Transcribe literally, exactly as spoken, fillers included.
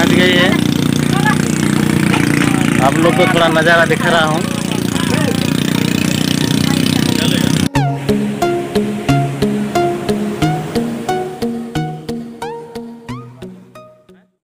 फंस गई है। आप लोग को थोड़ा नज़ारा दिखा रहा हूँ।